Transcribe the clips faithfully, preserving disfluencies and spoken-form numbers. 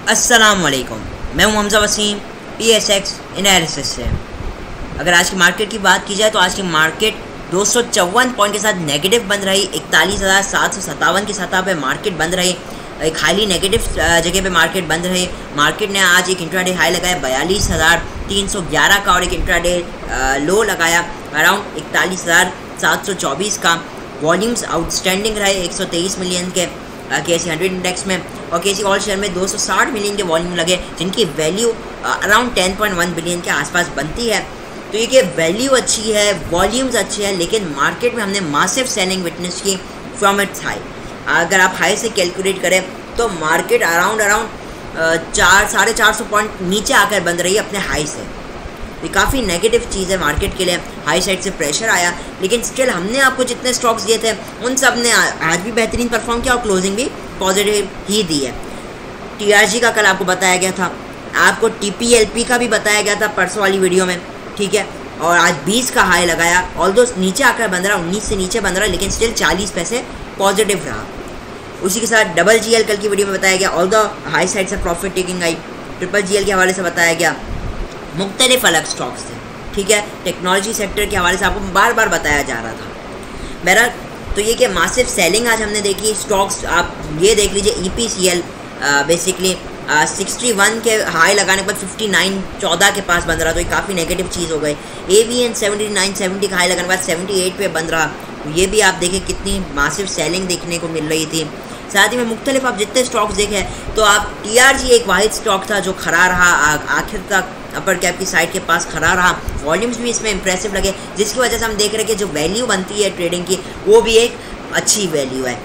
अस्सलाम वालेकुम, मैं हूं Hamza Waseem P S X analysis से। अगर आज की मार्केट की बात की जाए तो आज की मार्केट दो सौ चौवन पॉइंट के साथ नेगेटिव बंद रही। इकतालीस हज़ार सात सौ सत्तावन की सतह पे मार्केट बंद रही। एक हाईली नेगेटिव जगह पे मार्केट बंद रही। मार्केट ने आज एक इंट्राडे हाई लगाया बयालीस हज़ार तीन सौ ग्यारह का और एक इंट्राडे लो लगाया अराउंड इकतालीस हज़ार सात सौ चौबीस का। वॉल्यूम्स आउटस्टैंडिंग रहे एक सौ तेईस मिलियन के के एस सी हंड्रेड इंडेक्स में, और के सी ऑल शेयर में दो सौ साठ मिलियन के वॉल्यूम लगे, जिनकी value around ten point one billion के आसपास बनती है। तो ये कि वैल्यू अच्छी है, वॉल्यूम्स अच्छे हैं, लेकिन मार्केट में हमने मासिव सेलिंग विटनेस की फ्रॉम इट्स हाई। अगर आप हाई से कैलकुलेट करें तो मार्केट अराउंड अराउंड चार साढ़े चार सौ पॉइंट नीचे आकर बंद रही है अपने हाई से। ये काफ़ी नेगेटिव चीज़ है मार्केट के लिए। हाई साइड से प्रेशर आया, लेकिन स्टिल हमने आपको जितने स्टॉक्स दिए थे उन सब ने आज भी बेहतरीन परफॉर्म किया और क्लोजिंग भी पॉजिटिव ही दी है। टी आर जी का कल आपको बताया गया था, आपको टी पी एल पी का भी बताया गया था परसों वाली वीडियो में, ठीक है। और आज बीस का हाई लगाया, ऑल्दो नीचे आकर बंद रहा, उन्नीस से नीचे बंद रहा, लेकिन स्टिल चालीस पैसे पॉजिटिव रहा। उसी के साथ डबल जी एल कल की वीडियो में बताया गया, ऑल्दो हाई साइड से प्रॉफिट टेकिंग आई। ट्रिपल जी एल के हवाले से बताया गया, मुख्तलिफ अलग स्टॉक्स थे, ठीक है। टेक्नोलॉजी सेक्टर के हवाले से आपको बार बार बताया जा रहा था। बहरहाल तो ये कि मासिव सेलिंग आज हमने देखी। स्टॉक्स आप ये देख लीजिए, E P C L basically sixty one के हाई लगाने के बाद फिफ्टी नाइन चौदह के पास बंद रहा, तो ये काफ़ी नेगेटिव चीज़ हो गई। A V N seventy nine seventy का हाई लगाने के बाद सेवेंटी एट पे बंद रहा, तो ये भी आप देखें कितनी मासिव सेलिंग देखने को मिल रही थी। साथ ही में मुख्तलिफ आप जितने स्टॉक्स देखें तो आप टी आर जी एक वाहिद स्टॉक था जो खड़ा रहा आखिर तक, अपर कैप की साइड के पास खड़ा रहा। वॉल्यूम्स भी इसमें इंप्रेसिव लगे, जिसकी वजह से हम देख रहे हैं कि जो वैल्यू बनती है ट्रेडिंग की वो भी एक अच्छी वैल्यू है।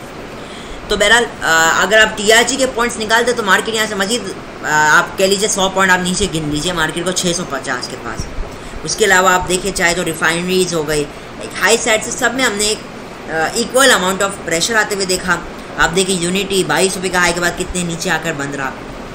तो बहरहाल अगर आप टी आर जी के पॉइंट्स निकालते तो मार्केट यहाँ से मजीद आप कह लीजिए सौ पॉइंट आप नीचे गिन लीजिए मार्केट को छः सौ पचास के पास। उसके अलावा आप देखिए चाहे तो रिफाइनरीज हो गई, एक हाई साइड से सब में हमने एक इक्वल अमाउंट ऑफ प्रेशर आते हुए देखा। आप देखिए यूनिटी बाईस रुपये का हाई के बाद कितने नीचे आकर बंद रहा।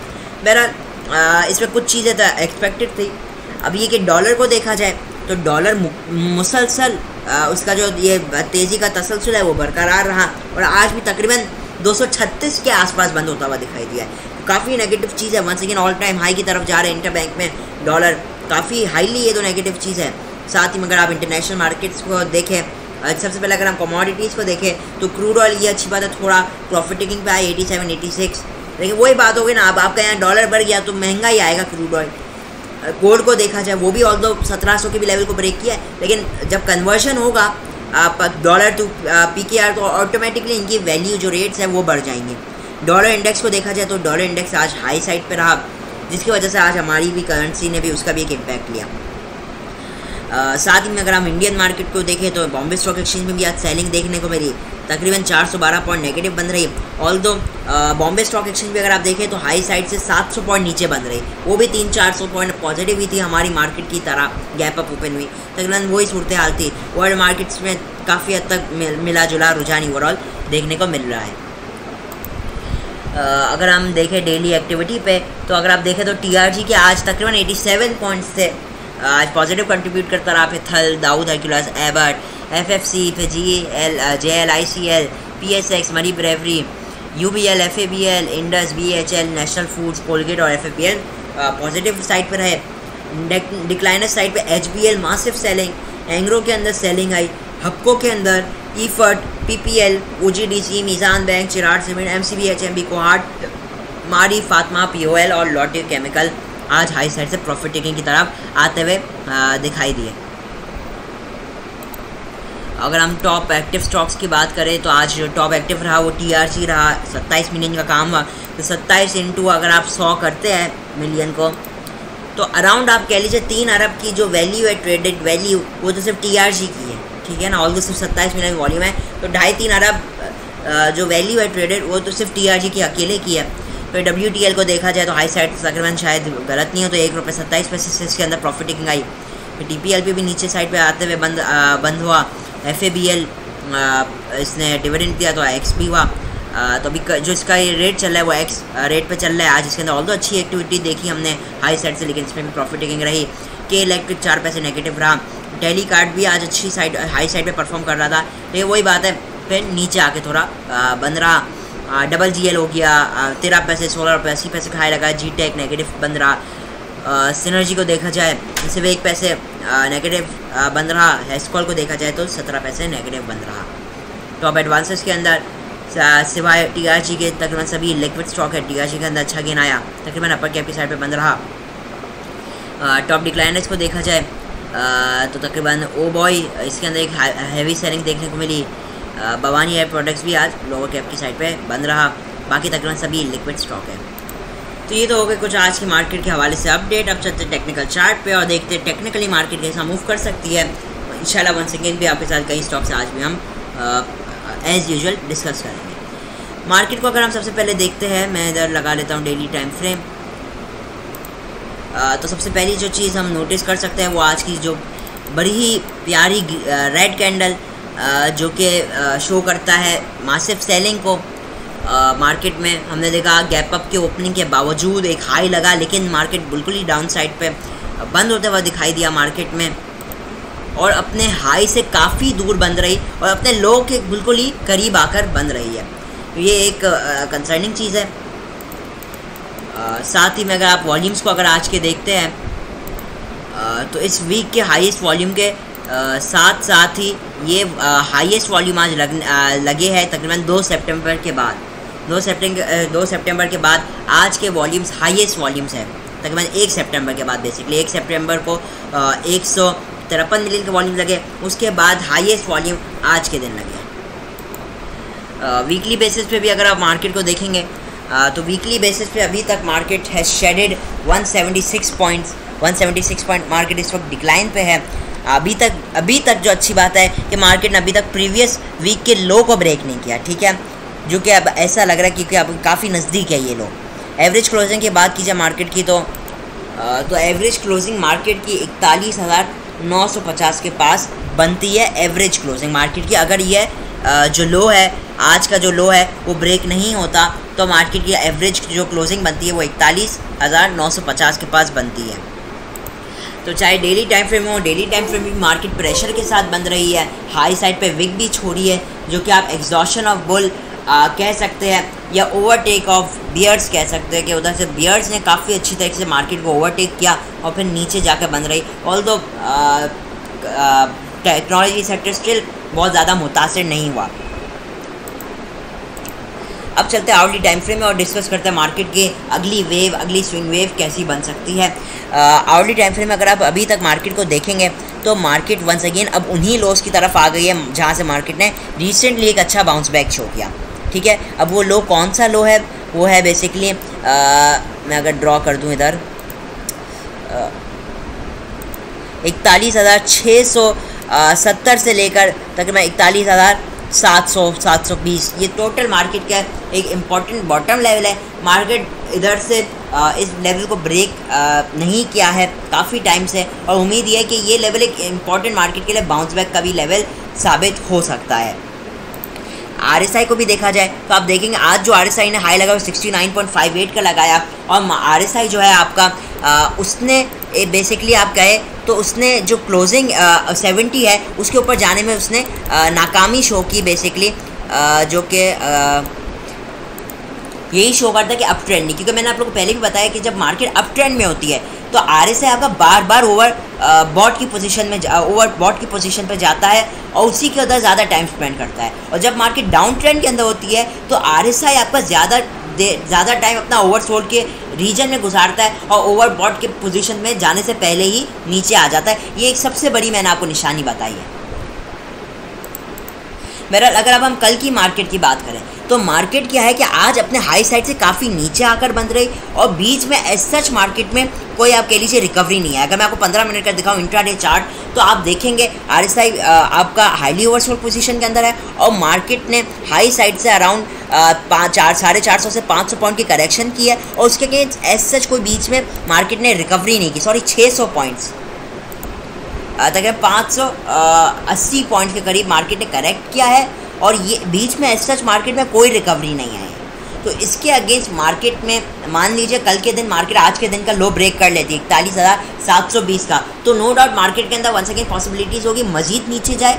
बहरहाल इसमें कुछ चीज़ें तो एक्सपेक्टेड थी। अब ये कि डॉलर को देखा जाए तो डॉलर मुसलसल उसका जो ये तेज़ी का तसलसल है वो बरकरार रहा और आज भी तकरीबन दो सौ छत्तीस के आसपास बंद होता हुआ दिखाई दिया है। काफ़ी नेगेटिव चीज़ है, once again all time high की तरफ जा रहे हैं इंटर बैंक में डॉलर, काफ़ी हाईली ये तो नेगेटिव चीज़ है। साथ ही में अगर आप इंटरनेशनल मार्केट्स को देखें, सबसे पहले अगर हम कमोडिटीज़ को देखें तो क्रूड ऑयल ये अच्छी बात है, थोड़ा प्रॉफिट टेकिंग पे आए एटी सेवन एटी सिक्स, लेकिन वही बात होगी ना, अब आपका यहाँ डॉलर बढ़ गया तो महंगा ही आएगा क्रूड ऑयल। गोल्ड को देखा जाए वो भी ऑल दो सत्रह सौ के भी लेवल को ब्रेक किया है, लेकिन जब कन्वर्शन होगा आप dollar to P K R तो ऑटोमेटिकली इनकी वैल्यू जो रेट्स है वो बढ़ जाएंगे। डॉलर इंडेक्स को देखा जाए तो डॉलर इंडेक्स आज हाई साइड पे रहा, जिसकी वजह से आज हमारी भी करेंसी ने भी उसका भी एक इम्पैक्ट लिया। Uh, साथ ही में अगर हम इंडियन मार्केट को देखें तो बॉम्बे स्टॉक एक्सचेंज में भी आज सेलिंग देखने को मिली, तकरीबन चार सौ बारह पॉइंट नेगेटिव बन रही। ऑल दो बॉम्बे स्टॉक एक्सचेंज भी अगर आप देखें तो हाई साइड से सात सौ पॉइंट नीचे बन रही, वो भी तीन चार सौ पॉइंट पॉजिटिव ही थी हमारी मार्केट की तरह, गैप अप ओपन हुई, तकरीबन वही सूरत हाल थी। वर्ल्ड मार्केट्स में काफ़ी हद तक मिला जुला रुझान ओवरऑल देखने को मिल रहा है। uh, अगर हम देखें डेली एक्टिविटी पे तो अगर आप देखें तो टी आर जी के आज तकरीबन एटी सेवन पॉइंट्स थे, आज पॉजिटिव कंट्रीब्यूट करता रहा। फिर Thal, Dawood, Hercules, Abbott, F F C, फिर G L, J L, I C L, P S X, Murree brewery, U B L, F A B L, Indus, B H L, national foods, Colgate और F A B L positive side पर है। Decliner side पे H B L massive selling, Engro के अंदर selling आई, हक्को के अंदर ईफर्ट, P P L, O G D सी, मीज़ान bank, Cherat cement, M C B, H M B, Kohat, Mari, Fatima, P O L और लॉटे केमिकल आज हाई साइड से प्रॉफिट टेकिंग की तरफ आते हुए दिखाई दिए। अगर हम टॉप एक्टिव स्टॉक्स की बात करें तो आज जो टॉप एक्टिव रहा वो टी आर सी रहा, सत्ताईस मिलियन का काम हुआ। तो सत्ताईस इंटू अगर आप सौ करते हैं मिलियन को तो अराउंड आप कह लीजिए तीन अरब की जो वैल्यू है, ट्रेडेड वैल्यू, वो तो सिर्फ टी आर सी की है, ठीक है ना। ऑल दो सिर्फ सत्ताईस मिलियन की वॉल्यूम है, तो ढाई तीन अरब जो वैल्यू है ट्रेडेड वो तो सिर्फ टी आर जी की अकेले की है। फिर डब्ल्यू टी एल को देखा जाए तो हाई साइड तकरीबन शायद गलत नहीं हो तो एक रुपये सत्ताईस पैसे से इसके अंदर प्रॉफिट टेकिंग आई। फिर टी पी एल पे भी नीचे साइड पे आते हुए बंद आ, बंद हुआ। एफ ए बी एल इसने डिविडेंड दिया तो एक्स भी हुआ। आ, तो अभी जो इसका ये रेट चल रहा है वो एक्स रेट पे चल रहा है आज। इसके अंदर ऑल दो अच्छी एक्टिविटी देखी हमने हाई साइड से, लेकिन इसमें भी प्रॉफिट टेकिंग रही। के इलेक्ट्रिक चार पैसे नेगेटिव रहा। टेली कार्ड भी आज अच्छी साइड हाई साइड पे परफॉर्म कर रहा था, लेकिन वही बात है फिर नीचे आके थोड़ा बंद रहा। डबल जी एल हो गया तेरह पैसे सोलह रुपये अस्सी पैसे खाए लगा। जी टेक नेगेटिव बन रहा। सिनर्जी को देखा जाए सिर्फ एक पैसे नेगेटिव बन रहा। हेस्कॉल को देखा जाए तो सत्रह पैसे नेगेटिव बन रहा। टॉप एडवांसेस के अंदर सिवाय टी आर जी के तकरीबन सभी लिक्विड स्टॉक है। टी आर जी के अंदर अच्छा गेन आया, तकरीबन अपर कैप की साइड पे बंद रहा। टॉप डिक्लाइनर्स को देखा जाए तो तकरीबन ओ बॉय इसके अंदर एक हैवी सेलिंग देखने को मिली। भवानी एयर प्रोडक्ट्स भी आज लोअर कैप की साइड पे बंद रहा। बाकी तकरीबन सभी लिक्विड स्टॉक है। तो ये तो हो गए कुछ आज की मार्केट के हवाले से अपडेट। अब चलते टेक्निकल चार्ट पे और देखते हैं टेक्निकली मार्केट कैसा मूव कर सकती है। इंशाल्लाह वन सेकेंड भी आपके साथ कई स्टॉक्स आज भी हम एज़ यूजुअल डिस्कस करेंगे। मार्केट को अगर हम सबसे पहले देखते हैं, मैं इधर लगा लेता हूँ डेली टाइम फ्रेम। तो सबसे पहली जो चीज़ हम नोटिस कर सकते हैं वो आज की जो बड़ी ही प्यारी रेड कैंडल जो कि शो करता है मासिव सेलिंग को मार्केट में। हमने देखा गैप अप के ओपनिंग के बावजूद एक हाई लगा, लेकिन मार्केट बिल्कुल ही डाउन साइड पे बंद होते हुए दिखाई दिया मार्केट में, और अपने हाई से काफ़ी दूर बंद रही और अपने लो के बिल्कुल ही करीब आकर बंद रही है। तो ये एक कंसर्निंग चीज़ है। आ, साथ ही में अगर आप वॉल्यूम्स को अगर आज के देखते हैं आ, तो इस वीक के हाईएस्ट वॉल्यूम के आ, साथ साथ ही ये हाईएस्ट वॉल्यूम आज लग, आ, लगे हैं तकरीबन दो सितंबर के बाद। दो सितंबर दो सितंबर के बाद आज के वॉल्यूम्स हाईएस्ट वॉल्यूम्स हैं तकरीबन एक सितंबर के बाद। बेसिकली एक सितंबर को एक सौ तिरपन मिलियन के वॉल्यूम लगे, उसके बाद हाईएस्ट वॉल्यूम आज के दिन लगे। वीकली बेसिस पे भी अगर आप मार्केट को देखेंगे आ, तो वीकली बेसिस पे अभी तक मार्केट हैज़ शेडेड एक सौ छिहत्तर पॉइंट्स एक सौ छिहत्तर पॉइंट मार्केट इस वक्त डिक्लाइन पे है। अभी तक अभी तक जो अच्छी बात है कि मार्केट ने अभी तक प्रीवियस वीक के लो को ब्रेक नहीं किया, ठीक है, जो कि अब ऐसा लग रहा है क्योंकि अब काफ़ी नज़दीक है ये लो। एवरेज क्लोजिंग की बात की जाए मार्केट की तो आ, तो एवरेज क्लोजिंग मार्केट की इकतालीस हज़ार नौ सौ पचास के पास बनती है एवरेज क्लोजिंग मार्केट की। अगर ये जो लो है आज का जो लो है वो ब्रेक नहीं होता तो मार्केट की एवरेज जो क्लोजिंग बनती है वो इकतालीस हज़ार नौ सौ पचास के पास बनती है। तो चाहे डेली टाइम फ्रेम हो, डेली टाइम फ्रेम भी मार्केट प्रेशर के साथ बन रही है। हाई साइड पे विक भी छोड़ी है, जो कि आप एग्जॉशन ऑफ बुल कह सकते हैं या ओवरटेक ऑफ बियर्स कह सकते हैं कि उधर से बियर्स ने काफ़ी अच्छी तरीके से मार्केट को ओवरटेक किया और फिर नीचे जाकर बन रही। ऑल्दो टेक्नोलॉजी सेक्टर स्टिल बहुत ज़्यादा मुतासिर नहीं हुआ। अब चलते हैं आवर्ली टाइम फ्रेम में और डिस्कस करते हैं मार्केट की अगली वेव अगली स्विंग वेव कैसी बन सकती है। आवर्ली टाइम फ्रेम में अगर आप अभी तक मार्केट को देखेंगे तो मार्केट वंस अगेन अब उन्हीं लोस की तरफ आ गई है जहाँ से मार्केट ने रिसेंटली एक अच्छा बाउंस बैक शो किया, ठीक है। अब वो लो कौन सा लो है, वो है बेसिकली मैं अगर ड्रॉ कर दूँ इधर इकतालीस हज़ार छः सौ सत्तर से लेकर तकरीबन इकतालीस हज़ार सात सौ सात सौ बीस ये टोटल मार्केट का एक इम्पॉर्टेंट बॉटम लेवल है। मार्केट इधर से आ, इस लेवल को ब्रेक आ, नहीं किया है काफ़ी टाइम से, और उम्मीद ये है कि ये लेवल एक इम्पॉर्टेंट मार्केट के लिए बाउंस बैक का भी लेवल साबित हो सकता है। आरएसआई को भी देखा जाए तो आप देखेंगे आज जो आरएसआई ने हाई लगा वो sixty nine point five eight का लगाया, और आरएसआई जो है आपका आ, उसने बेसिकली आप कहे तो उसने जो क्लोजिंग सेवेंटी है उसके ऊपर जाने में उसने आ, नाकामी शो की बेसिकली, जो कि यही शो करता है कि अप ट्रेंड नहीं, क्योंकि मैंने आप लोगों को पहले भी बताया कि जब मार्केट अप ट्रेंड में होती है तो आरएसआई आपका बार बार ओवर बॉट की पोजीशन में ओवर बॉट की पोजीशन पर जाता है और उसी के अंदर ज़्यादा टाइम स्पेंड करता है। और जब मार्केट डाउन ट्रेंड के अंदर होती है तो आरएसआई आपका ज़्यादा ज़्यादा टाइम अपना ओवरसोल्ड के रीजन में गुजारता है और ओवर बॉट के पोजीशन में जाने से पहले ही नीचे आ जाता है। ये एक सबसे बड़ी मैंने आपको निशानी बताई है। बहरहाल अगर अब हम कल की मार्केट की बात करें तो मार्केट क्या है कि आज अपने हाई साइड से काफ़ी नीचे आकर बंद रही और बीच में एज सच मार्केट में कोई आप कह लीजिए रिकवरी नहीं है। अगर मैं आपको पंद्रह मिनट का दिखाऊं इंट्राडे चार्ट तो आप देखेंगे आरएसआई आपका हाईली ओवरसोल्ड पोजीशन के अंदर है और मार्केट ने हाई साइड से अराउंड पाँच चार साढ़े चार सौ से पाँच सौ पॉइंट की करेक्शन की है और उसके अगेंस्ट एज सच कोई बीच में मार्केट ने रिकवरी नहीं की। सॉरी छः सौ पॉइंट्स तकरीबन पाँच सौ अस्सी पॉइंट के करीब मार्केट ने करेक्ट किया है और ये बीच में एज सच मार्केट में कोई रिकवरी नहीं आई है। तो इसके अगेंस्ट मार्केट में मान लीजिए कल के दिन मार्केट आज के दिन का लो ब्रेक कर लेती है इकतालीस हज़ार सात सौ बीस का, तो नो डाउट मार्केट के अंदर वंस अगेन पॉसिबिलिटीज़ होगी मज़ीद नीचे जाए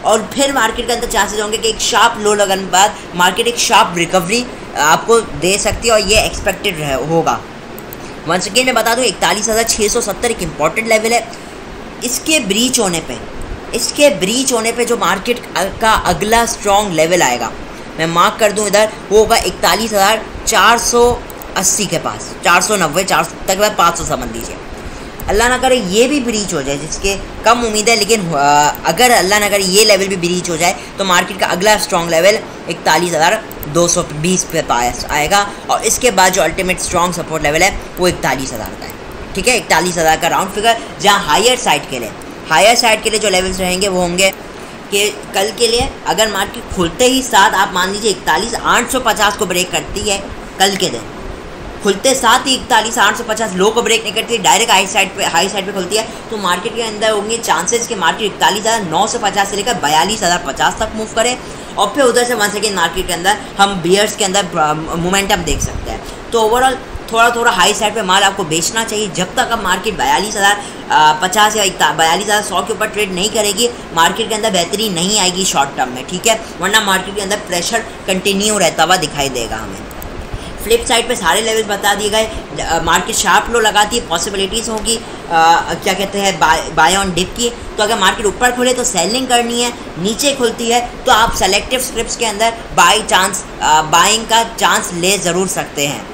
और फिर मार्केट के अंदर चांसेस होंगे कि एक शार्प लो लगने के बाद मार्केट एक शार्प रिकवरी आपको दे सकती है और ये एक्सपेक्टेड होगा। वंस अगेन मैं बता दूँ इकतालीस हज़ार छः सौ सत्तर एक इम्पॉर्टेंट लेवल है। इसके ब्रीच होने पे इसके ब्रीच होने पे जो मार्केट का अगला स्ट्रॉन्ग लेवल आएगा, मैं मार्क कर दूं इधर, वो होगा इकतालीस हज़ार चार सौ अस्सी के पास, चार सौ नब्बे चार सौ तक बाद पाँच सौ समझ लीजिए। अल्लाह ना करे ये भी ब्रीच हो जाए, जिसके कम उम्मीद है, लेकिन अगर अल्लाह ना करे ये लेवल भी ब्रीच हो जाए तो मार्केट का अगला स्ट्रॉन्ग लेवल इकतालीस हज़ार दो सौ बीस पे पास आएगा और इसके बाद जो अल्टीमेट स्ट्रॉन्ग सपोर्ट लेवल है वो इकतालीस हज़ार का है। ठीक है, इकतालीस हज़ार का राउंड फिगर, जहाँ हायर साइड के लिए हायर साइड के लिए जो लेवल्स रहेंगे वो होंगे कि कल के लिए अगर मार्केट खुलते ही साथ आप मान लीजिए इकतालीस आठ सौ पचास को ब्रेक करती है, कल के दिन खुलते साथ ही इकतालीस आठ सौ पचास लो को ब्रेक नहीं करती, डायरेक्ट हाई साइड पे हाई साइड पे खुलती है, तो मार्केट के अंदर होंगे चांसेस कि मार्केट इकतालीस हज़ार नौ सौ पचास से लेकर बयालीस हज़ार पचास तक मूव करे और फिर उधर से वन सेकेंड मार्केट के अंदर हम बियर्स के अंदर मोमेंटम देख सकते हैं। तो ओवरऑल थोड़ा थोड़ा हाई साइड पे माल आपको बेचना चाहिए जब तक अब मार्केट बयालीस हज़ार पचास या बयालीस हज़ार सौ के ऊपर ट्रेड नहीं करेगी, मार्केट के अंदर बेहतरी नहीं आएगी शॉर्ट टर्म में। ठीक है, वरना मार्केट के अंदर प्रेशर कंटिन्यू रहता हुआ दिखाई देगा हमें। फ्लिप साइड पे सारे लेवल्स बता दिए गए। मार्केट शार्प लो लगाती है, पॉसिबिलिटीज़ होगी क्या कहते हैं बाय ऑन डिप की, तो अगर मार्केट ऊपर खुले तो सेलिंग करनी है, नीचे खुलती है तो आप सेलेक्टिव स्क्रिप्ट्स के अंदर बाई चांस बाइंग का चांस ले ज़रूर सकते हैं।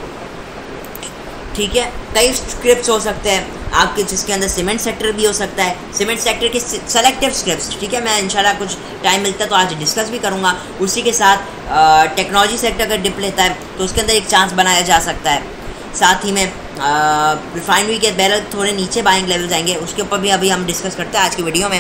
ठीक है, कई स्क्रिप्ट्स हो सकते हैं आपके, जिसके अंदर सीमेंट सेक्टर भी हो सकता है, सीमेंट सेक्टर के सेलेक्टिव स्क्रिप्ट्स। ठीक है, मैं इंशाल्लाह कुछ टाइम मिलता है तो आज डिस्कस भी करूँगा। उसी के साथ टेक्नोलॉजी सेक्टर अगर डिप लेता है तो उसके अंदर एक चांस बनाया जा सकता है। साथ ही में रिफाइनरी के बैरल थोड़े नीचे बाइंग लेवल जाएंगे, उसके ऊपर भी अभी हम डिस्कस करते हैं आज की वीडियो में।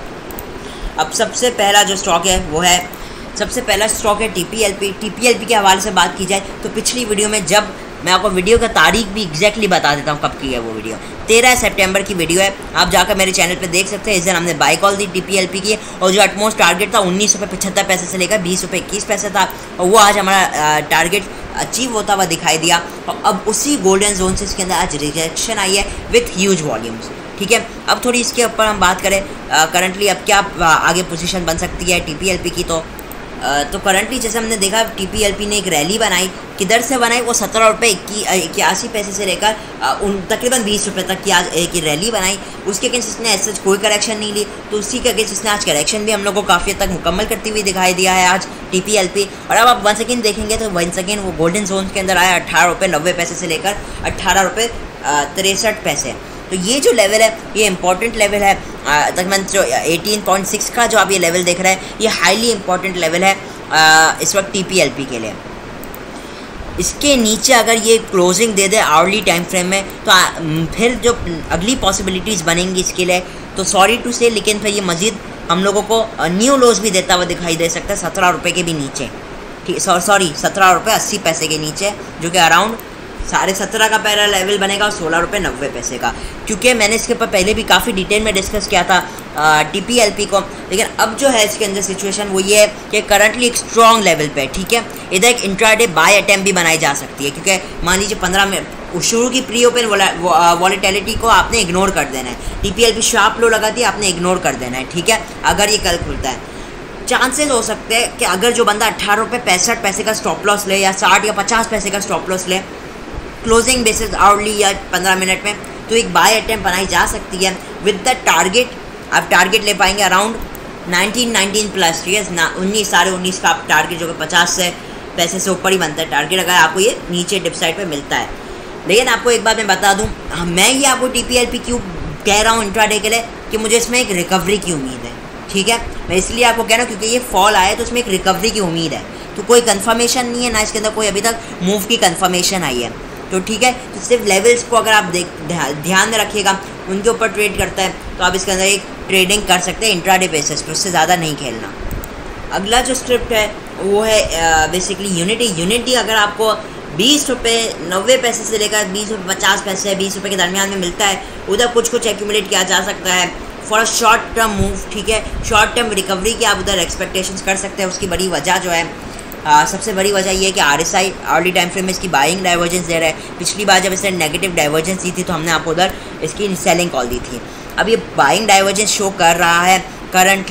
अब सबसे पहला जो स्टॉक है वो है सबसे पहला स्टॉक है T P L P. T P L P के हवाले से बात की जाए तो पिछली वीडियो में जब मैं आपको वीडियो का तारीख भी एग्जैक्टली बता देता हूँ कब की है वो वीडियो, तेरह सितंबर की वीडियो है, आप जाकर मेरे चैनल पे देख सकते हैं। इस दिन हमने बाई कॉल दी टी पी एल पी की और जो एटमोस्ट टारगेट था उन्नीस रुपये पचहत्तर पैसे से लेकर बीस रुपये इक्कीस पैसे था और वो आज हमारा टारगेट अचीव होता हुआ दिखाई दिया। और अब उसी गोल्डन जोन से इसके अंदर आज रिजेक्शन आई है विथ ह्यूज वॉल्यूम्स। ठीक है, अब थोड़ी इसके ऊपर हम बात करें करंटली अब क्या आगे पोजीशन बन सकती है टी पी एल पी की। तो तो करंटली जैसे हमने देखा टी पी एल पी ने एक रैली बनाई, किधर से बनाई, वो सत्रह रुपये इक्यासी पैसे से लेकर उन तकरीबन बीस रुपये तक की आज एक रैली बनाई। उसके अगेंस्ट इसने ऐसे कोई करेक्शन नहीं ली, तो उसी के अगेंस्ट इसने आज करेक्शन भी हम लोग को काफ़ी हद तक मुकम्मल करती हुई दिखाई दिया है आज टी पी एल पी। और अब आप वन सेकेंड देखेंगे तो वन सेकेंड वो गोल्डन जोन के अंदर आया अट्ठारह रुपये नब्बे पैसे से लेकर अट्ठारह रुपये तिरसठ पैसे। तो ये जो लेवल है ये इंपॉर्टेंट लेवल है, तकरीबन जो अठारह पॉइंट छह का जो आप ये लेवल देख रहे हैं ये हाईली इंपॉर्टेंट लेवल है आ, इस वक्त टी पी एल पी के लिए। इसके नीचे अगर ये क्लोजिंग दे दे आवर्ली टाइम फ्रेम में तो आ, फिर जो अगली पॉसिबिलिटीज़ बनेंगी इसके लिए तो सॉरी टू से, लेकिन फिर ये मज़ीद हम लोगों को न्यू लोज भी देता हुआ दिखाई दे सकता है सत्रह रुपये के भी नीचे। ठीक सॉरी सत्रह रुपये अस्सी पैसे के नीचे, जो कि अराउंड साढ़े सत्रह का पहला लेवल बनेगा और सोलह रुपये नब्बे पैसे का। क्योंकि मैंने इसके ऊपर पहले भी काफ़ी डिटेल में डिस्कस किया था टी पी एल पी को, लेकिन अब जो है इसके अंदर सिचुएशन वो ये है कि करंटली एक स्ट्रॉन्ग लेवल पे। ठीक है, इधर एक इंट्राडे बाय अटैम्प्ट भी बनाई जा सकती है, क्योंकि मान लीजिए पंद्रह मिनट शुरू की प्री ओपन वॉलेटिलिटी को आपने इग्नोर कर देना है। T P L P sharp low लगाती है, आपने इग्नोर कर देना है। ठीक है, अगर ये कल खुलता है चांसेस हो सकते हैं कि अगर जो बंदा अट्ठारह रुपये पैंसठ पैसे का स्टॉप लॉस ले या साठ या पचास पैसे का स्टॉप लॉस ले क्लोजिंग बेसिस आवर्ली या पंद्रह मिनट में, तो एक बाय अटैम्प्ट बनाई जा सकती है विद द टारगेट। आप टारगेट ले पाएंगे अराउंड नाइनटीन नाइनटीन प्लस। ठीक है ना, उन्नीस साढ़े उन्नीस का आप टारगेट जो कि पचास से पैसे से ऊपर ही बनता है टारगेट, अगर आपको ये नीचे डिप साइड पे मिलता है। लेकिन आपको एक बात मैं बता दूं, मैं ये आपको टी पी एल पी क्यों कह रहा हूँ इंट्राडे के लिए कि मुझे इसमें एक रिकवरी की उम्मीद है। ठीक है, मैं इसलिए आपको कह रहा हूँ क्योंकि ये फॉल आया तो उसमें एक रिकवरी की उम्मीद है, तो कोई कन्फर्मेशन नहीं है ना इसके अंदर कोई अभी तक मूव की कन्फर्मेशन आई है। तो ठीक है, तो सिर्फ लेवल्स को अगर आप देख ध्यान में रखिएगा, उनके ऊपर ट्रेड करता है तो आप इसके अंदर एक ट्रेडिंग कर सकते हैं इंट्राडे बेसिस पर, उससे ज़्यादा नहीं खेलना। अगला जो स्क्रिप्ट है वो है बेसिकली यूनिटी। यूनिटी अगर आपको बीस रुपये नब्बे पैसे से लेकर बीस रुपये पचास पैसे बीस रुपये के दरमियान में मिलता है, उधर कुछ कुछ एक्यूमुलेट किया जा सकता है for a short term move. ठीक है, शॉर्ट टर्म रिकवरी की आप उधर एक्सपेक्टेशंस कर सकते हैं। उसकी बड़ी वजह जो है आ, सबसे बड़ी वजह ये है कि R S I early time frame में इसकी बाइंग डाइवर्जेंस दे रहा है। पिछली बार जब इसने नेगेटिव डाइवर्जेंस दी थी तो हमने आपको उधर इसकी सेलिंग कॉल दी थी। अब ये बाइंग डाइवर्जेंस शो कर रहा है करंटली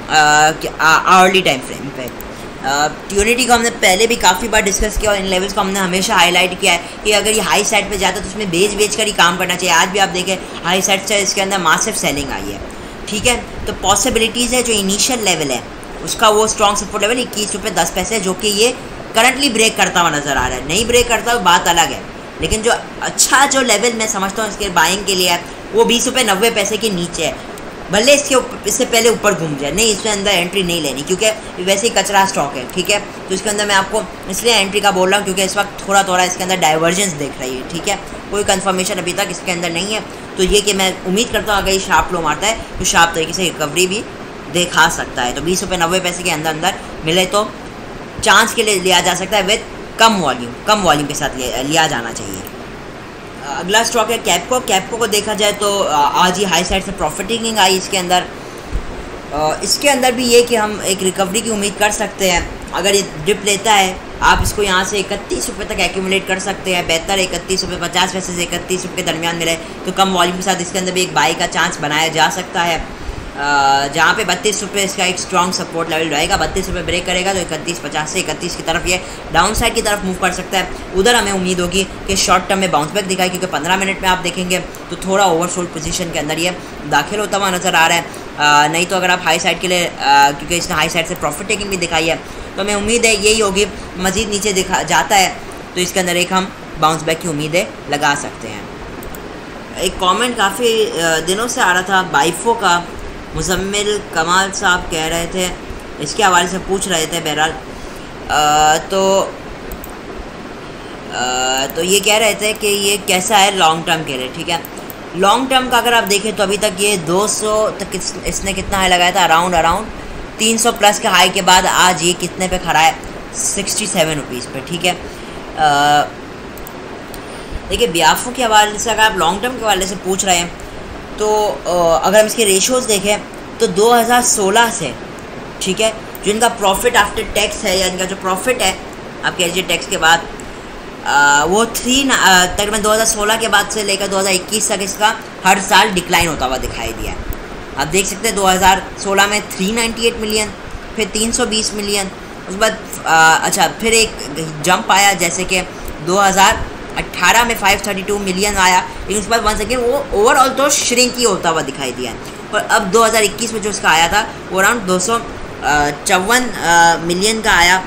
आवर्ली टाइम फ्रेम पे। यूनिटी को हमने पहले भी काफ़ी बार डिस्कस किया और इन लेवल्स को हमने हमेशा हाईलाइट किया है कि अगर ये हाई साइड पे जाता है तो उसमें बेच बेच कर ही काम करना चाहिए। आज भी आप देखें हाई साइड से इसके अंदर मासिव सेलिंग आई है, ठीक है। तो पॉसिबिलिटीज़ है जो इनिशियल लेवल है उसका वो स्ट्रॉन्ग सपोर्ट लेवल इक्कीस रुपये दस पैसे जो कि ये करंटली ब्रेक करता हुआ नज़र आ रहा है। नहीं ब्रेक करता हुआ बात अलग है, लेकिन जो अच्छा जो लेवल मैं समझता हूँ इसके बाइंग के लिए है वो बीस रुपये नब्बे पैसे के नीचे है। भले इसके इससे पहले ऊपर घूम जाए, नहीं इसके अंदर एंट्री नहीं लेनी क्योंकि वैसे ही कचरा स्टॉक है, ठीक है। तो इसके अंदर मैं आपको इसलिए एंट्री का बोल रहा हूँ क्योंकि इस वक्त थोड़ा थोड़ा इसके अंदर डाइवर्जेंस देख रही है, ठीक है। कोई कंफर्मेशन अभी तक इसके अंदर नहीं है, तो ये कि मैं उम्मीद करता हूँ अगर ये शार्प लो मारता है तो शार्प तरीके से रिकवरी भी दिखा सकता है। तो बीस रुपये नब्बे पैसे के अंदर अंदर मिले तो चांस के लिए लिया जा सकता है, विद कम वॉल्यूम कम वॉल्यूम के साथ लिया जाना चाहिए। अगला स्टॉक है कैपको। कैपको को देखा जाए तो आज ही हाई साइड से प्रॉफिटिंग आई इसके अंदर। इसके अंदर भी ये कि हम एक रिकवरी की उम्मीद कर सकते हैं। अगर ये डिप लेता है आप इसको यहाँ से इकतीस रुपये तक एक्यूमुलेट कर सकते हैं। बेहतर इकतीस रुपये पचास पैसे से इकतीस रुपये के दरमियान मिले तो कम वॉल्यूम के साथ इसके अंदर भी एक बाई का चांस बनाया जा सकता है, जहाँ पे बत्तीस रुपये इसका एक स्ट्रॉन्ग सपोर्ट लेवल रहेगा। बत्तीस रुपये ब्रेक करेगा तो इकतीस पचास से इकतीस की तरफ ये डाउन साइड की तरफ मूव कर सकता है। उधर हमें उम्मीद होगी कि शॉर्ट टर्म में बाउंस बैक दिखाए क्योंकि पंद्रह मिनट में आप देखेंगे तो थोड़ा ओवरसोल्ड पोजीशन के अंदर ये दाखिल होता हुआ नज़र आ रहा है। आ, नहीं तो अगर आप हाई साइड के लिए आ, क्योंकि इसने हाई साइड से प्रॉफिट टेकिंग भी दिखाई है तो हमें उम्मीद है यही होगी। मज़ीद नीचे दिखा जाता है तो इसके अंदर एक हम बाउंस बैक की उम्मीदें लगा सकते हैं। एक कॉमेंट काफ़ी दिनों से आ रहा था बाइफो का, मुजम्मिल कमाल साहब कह रहे थे, इसके हवाले से पूछ रहे थे। बहरहाल तो आ, तो ये कह रहे थे कि ये कैसा है लॉन्ग टर्म के लिए, ठीक है। लॉन्ग टर्म का अगर आप देखें तो अभी तक ये दो सौ तक इसने कितना हाई लगाया था, अराउंड अराउंड तीन सौ प्लस के हाई के बाद आज ये कितने पे खड़ा है, सिक्सटी सेवन रुपीज़ पे, ठीक है। देखिए बियाफो के हवाले से अगर आप लॉन्ग टर्म के हवाले से पूछ रहे हैं तो अगर हम इसके रेशोज़ देखें तो दो हज़ार सोलह से, ठीक है, जो इनका प्रॉफिट आफ्टर टैक्स है या इनका जो प्रॉफिट है आप कह लीजिए टैक्स के बाद आ, वो थ्री तकरीबन दो हज़ार सोलह के बाद से लेकर दो हज़ार इक्कीस तक इसका हर साल डिक्लाइन होता हुआ दिखाई दिया है। आप देख सकते हैं दो हज़ार सोलह में तीन सौ अट्ठानवे मिलियन, फिर तीन सौ बीस मिलियन, उसके बाद अच्छा फिर एक जंप आया जैसे कि दो हज़ार अट्ठारह में पाँच सौ बत्तीस मिलियन आया, लेकिन उसके बाद वन सेकेंड वो ओवरऑल तो श्रिंक ही होता हुआ दिखाई दिया है। और अब दो हज़ार इक्कीस में जो उसका आया था वो अराउंड दो सौ चौवन मिलियन का आया।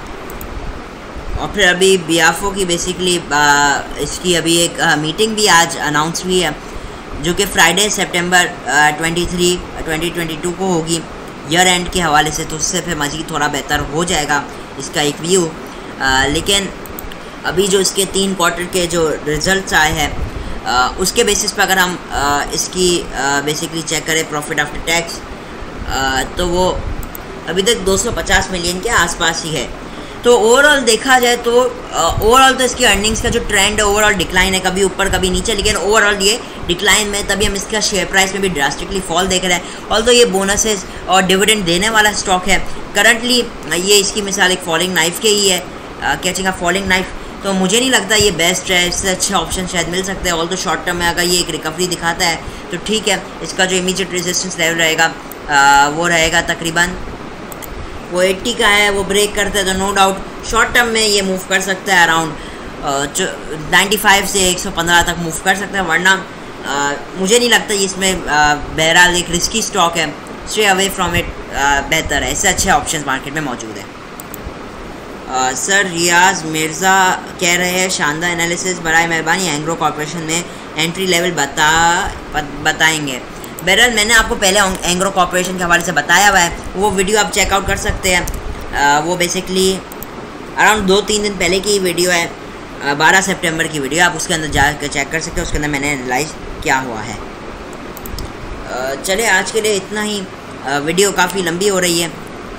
और फिर अभी बियाफो की बेसिकली इसकी अभी एक मीटिंग भी आज अनाउंस हुई है जो कि फ्राइडे सितंबर तेईस ट्वेंटी ट्वेंटी टू को होगी ईयर एंड के हवाले से, तो उससे फिर मज़ीद थोड़ा बेहतर हो जाएगा इसका एक व्यू। लेकिन अभी जो इसके तीन क्वार्टर के जो रिज़ल्ट्स आए हैं उसके बेसिस पर अगर हम आ, इसकी बेसिकली चेक करें प्रॉफिट आफ्टर टैक्स तो वो अभी तक दो सौ पचास मिलियन के आसपास ही है। तो ओवरऑल देखा जाए तो ओवरऑल तो इसकी अर्निंग्स का जो ट्रेंड है ओवरऑल डिक्लाइन है, कभी ऊपर कभी नीचे, लेकिन ओवरऑल ये डिक्लाइन में, तभी हम इसका शेयर प्राइस में भी ड्रास्टिकली फॉल देख रहे हैं। ऑल्दो ये बोनसेस और डिविडेंड देने वाला स्टॉक है, करंटली ये इसकी मिसाल एक फॉलिंग नाइफ के ही है, कैचिंग अ फॉलिंग नाइफ। तो मुझे नहीं लगता ये बेस्ट है, इससे अच्छे ऑप्शन शायद मिल सकते हैं। ऑल्दो शॉर्ट टर्म में अगर ये एक रिकवरी दिखाता है तो ठीक है, इसका जो इमीडिएट रेजिस्टेंस लेवल रहेगा आ, वो रहेगा तकरीबन वो अस्सी का है, वो ब्रेक करता है तो नो डाउट शॉर्ट टर्म में ये मूव कर सकता है अराउंड पचानवे से एक सौ पंद्रह तक मूव कर सकता है। वरना आ, मुझे नहीं लगता इसमें बहरहाल एक रिस्की स्टॉक है, स्टे अवे फ्रॉम इट बेहतर है, इससे अच्छे ऑप्शंस मार्केट में मौजूद है। सर रियाज मिर्ज़ा कह रहे हैं शानदार एनालिसिस, बराए मेहरबानी एंग्रो कॉर्पोरेशन में एंट्री लेवल बता बताएंगे। बहरहाल मैंने आपको पहले एंग्रो कॉर्पोरेशन के हवाले से बताया हुआ है, वो वीडियो आप चेकआउट कर सकते हैं। आ, वो बेसिकली अराउंड दो तीन दिन पहले की वीडियो है, बारह सितंबर की वीडियो, आप उसके अंदर जाकर चेक कर सकते हैं, उसके अंदर मैंने एनालाइज क्या हुआ है। चले आज के लिए इतना ही, आ, वीडियो काफ़ी लंबी हो रही है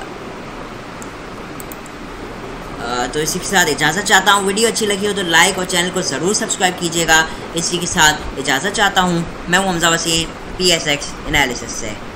तो इसी के साथ इजाज़त चाहता हूँ। वीडियो अच्छी लगी हो तो लाइक और चैनल को ज़रूर सब्सक्राइब कीजिएगा। इसी के साथ इजाज़त चाहता हूँ। मैं हूँ Hamza Waseem, P S X analysis से।